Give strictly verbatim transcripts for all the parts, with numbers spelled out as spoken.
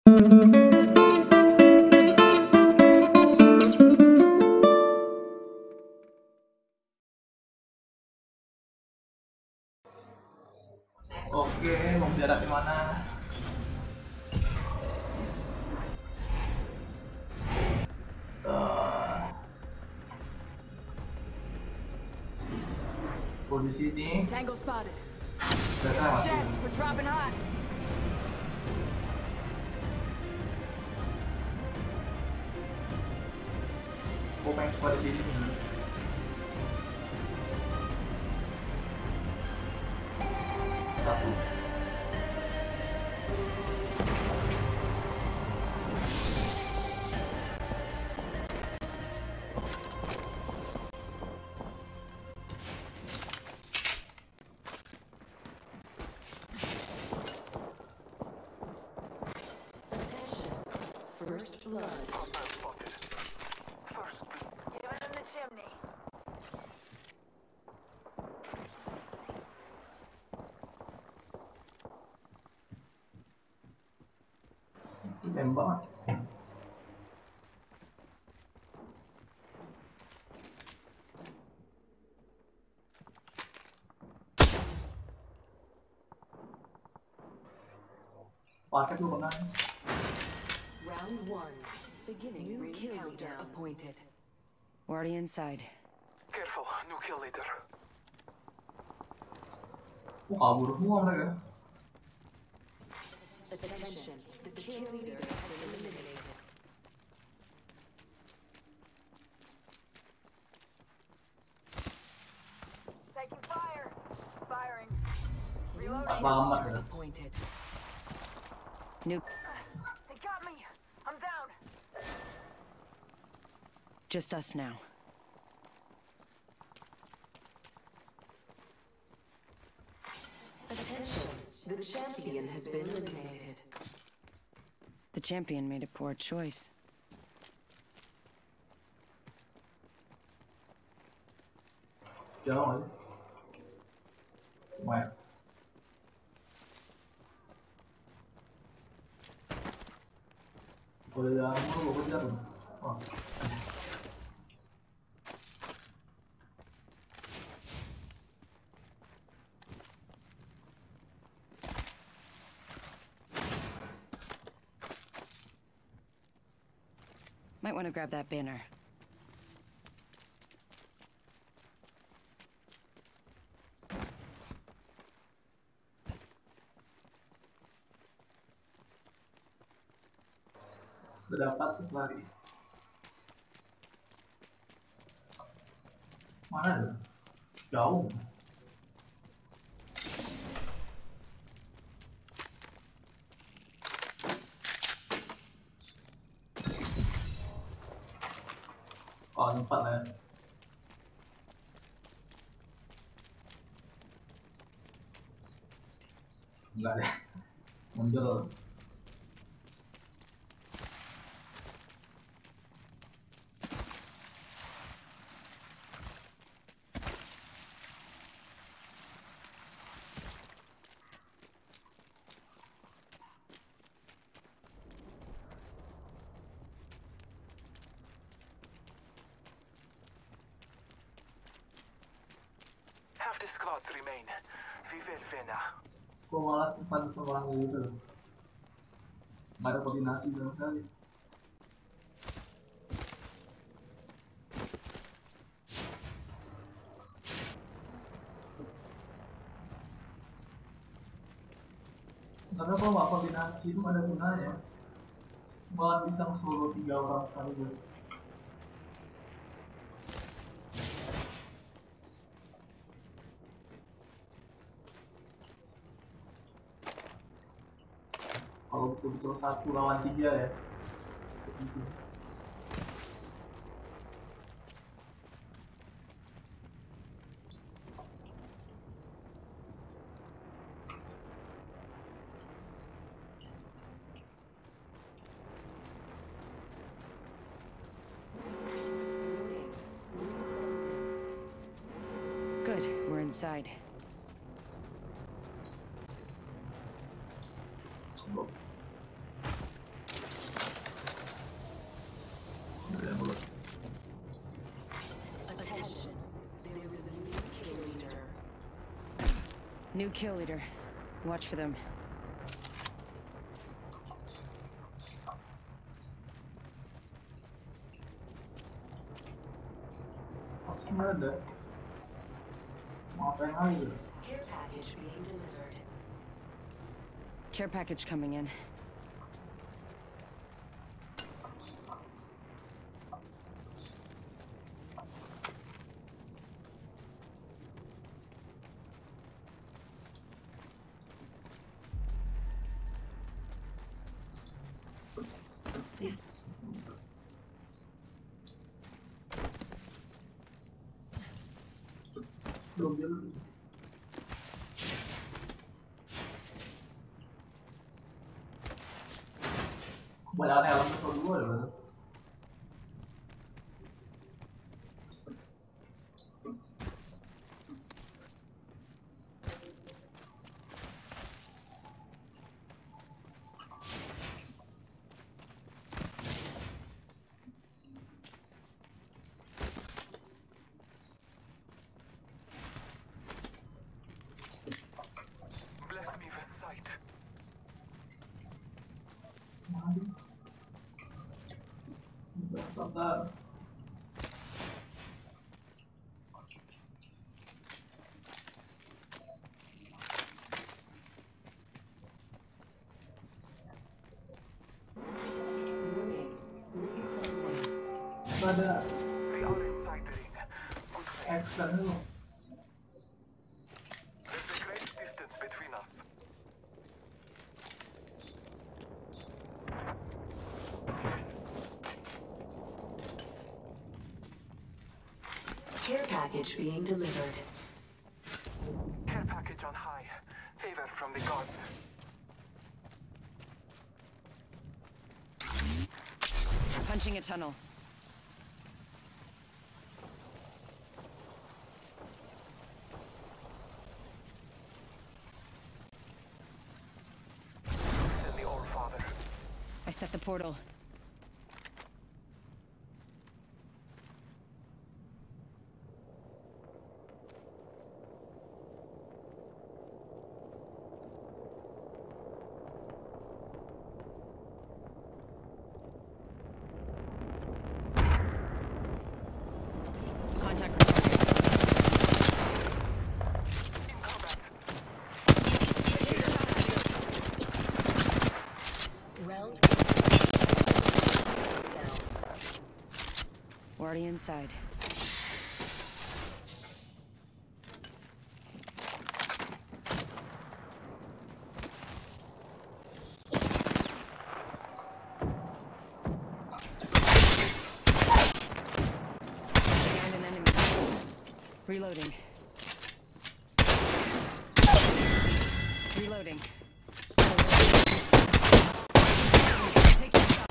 Oke, mau mendarat di mana? Uh, oh, di sini. Tango spotted. Biasa mati. Jets, we're dropping hot. Gue pengen squad di sini nih. Satu. First blood. Give it in the chimney. Tembak. Paket lu kena. Round one. Beginning. New kill leader appointed. We're already inside. Careful, new kill leader. Oh, kabur semua mereka. Attention. The kill leader has been eliminated. Taking fire. Firing. Pas selamat ya. Appointed. New. They got me. I'm down. Just us now. Attention. The champion has been eliminated. The champion made a poor choice. Jauh aja. Lumayan. Boleh jalan dulu, gue kejar dulu. Oh. Might want to grab that banner. Udah dapat terus lari. Mana tuh? Jauh. Oh, empat lah ya. Enggak deh. Muncul. Half the squads remain. We will win now. Gue malas depan sama orang gitu. Nggak ada koordinasi sama sekali. Karena kalau nggak koordinasi itu nggak ada gunanya. Malah bisa solo tiga orang sekaligus. Kalau betul-betul satu lawan tiga ya posisi. Good, we're inside. New kill leader. Watch for them. Maksudnya ada. Mau ngapain lagi? Care package being delivered. Care package coming in. Belum jalan. Kebanyakan helm itu dua ada. Bless me with sight. Bentar. Warning. Reinforcing. Ada We are inside the ring. Good way. extra dulu. There's a great distance between us. Care package being delivered. Care package on high. Favor from the gods. Punching a tunnel. Send the All Father. I set the portal. Contact In combat. Round down. We're already inside. Behind an enemy. Reloading. Reloading. Take the shot.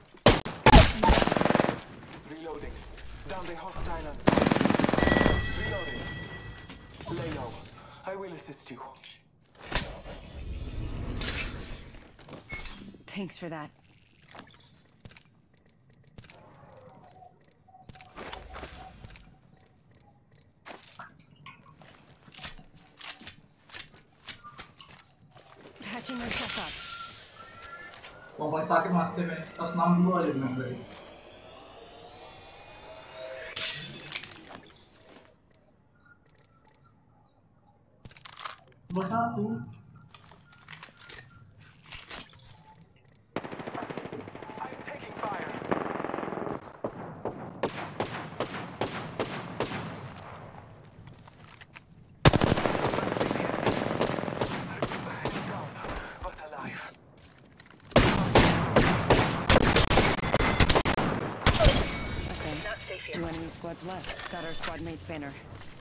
Reloading. Down the hostiles. Reloading. Lay low. I will assist you. Thanks for that. Patching myself up. Yang paling sakit mas Tim ini, seratus enam puluh aja bilang tadi. Dua satu. I'm taking fire. Down, but alive. Okay. Two enemy squads left. Got our squad mate's banner.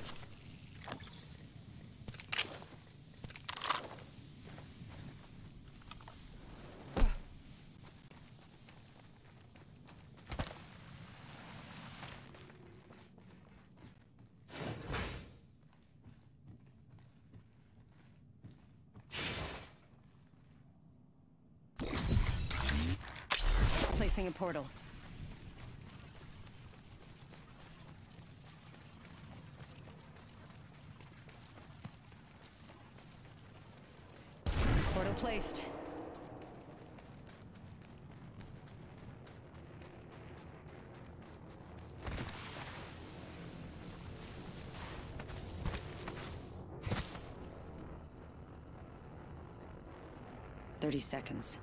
Placing a portal. Well placed. Thirty seconds.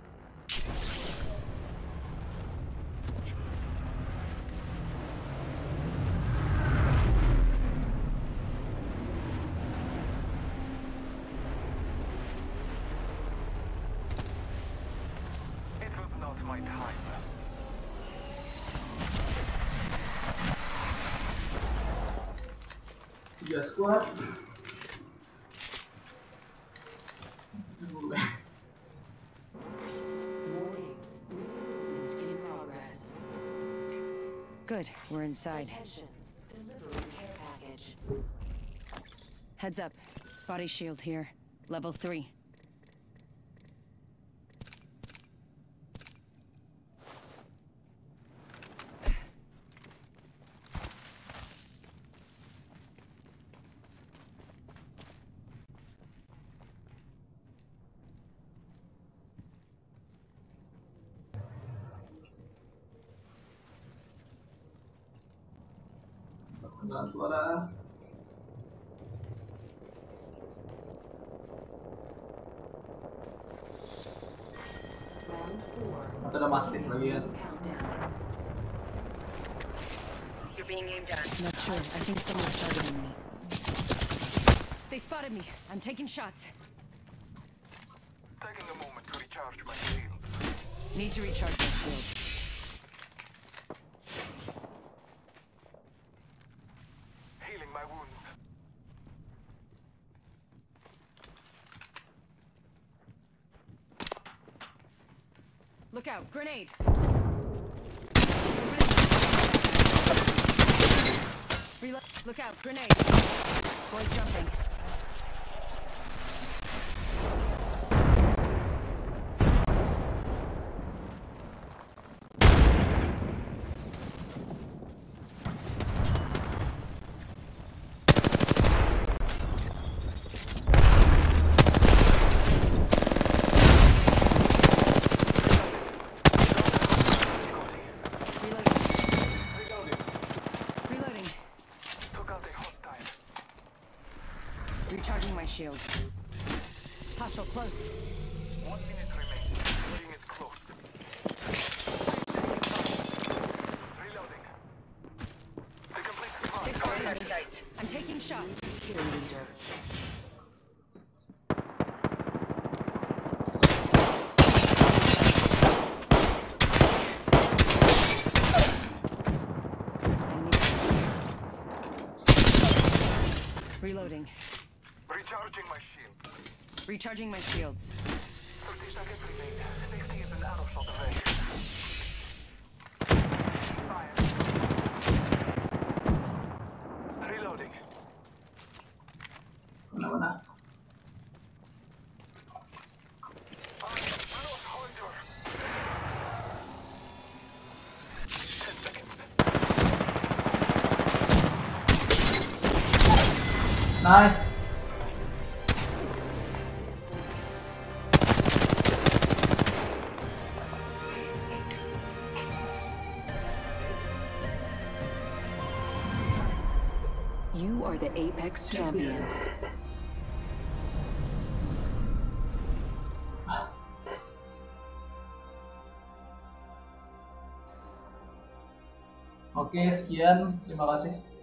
It was not my time. Tiga squad. Warning. Movement in progress. Good, we're inside. Attention. Delivering care package. Heads up. Body shield here. Level three. Dengan suara. Round four. Atau ada mastic lagi ya. Countdown. You're being aimed at. Not sure. I think someone's targeting me. They spotted me. I'm taking shots. Taking a moment to recharge my shield. Need to recharge my shield. Healing my wounds. Look out! Grenade! Reload. Look out! Grenade! Boys jumping. Reloading. Reloading. Took out a hostile. Recharging my shield. Hostile close. One minute remains. Ring is close. Reloading. The complete squad. They spotted me. Sight. I'm taking shots. Kill leader. Reloading. Recharging my shield. Recharging my shields. thirty seconds remain. sixty is an arrow shot away. Fire. Reloading. Mana-mana. Arrow holder. Ten seconds. Nice. You are the Apex champions. Oke, sekian. Terima kasih.